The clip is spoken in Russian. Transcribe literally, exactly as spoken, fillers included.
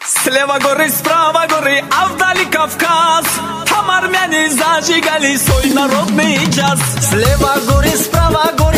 Слева горы, справа горы, а вдали Кавказ. Там армяне зажигали свой народный час. Слева горы, справа горы,